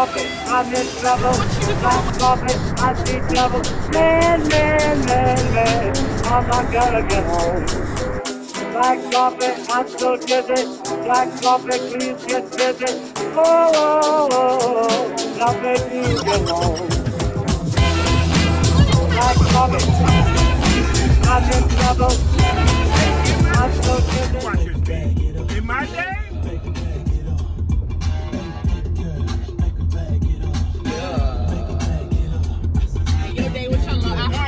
coffee, I'm in trouble. Black coffee, I see trouble. Man, I'm not gonna get home. Black coffee, I'm so dizzy. Black coffee, please get busy. Oh, now baby, you get home. Black coffee, I'm in trouble. I'm so dizzy. In my day? Your day with your little afro.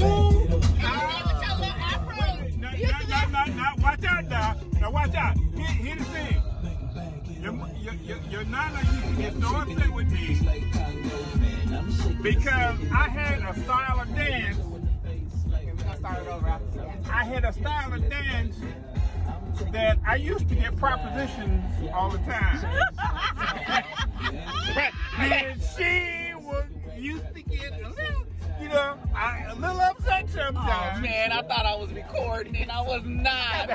Now, watch out now. Now, watch out. Here's the thing. Your nana used to get so upset with me because I had a style of dance. I had a style of dance that I used to get propositions all the time. And she used to get a little, you know, a little upset sometimes. Oh man, I thought I was recording and I was not.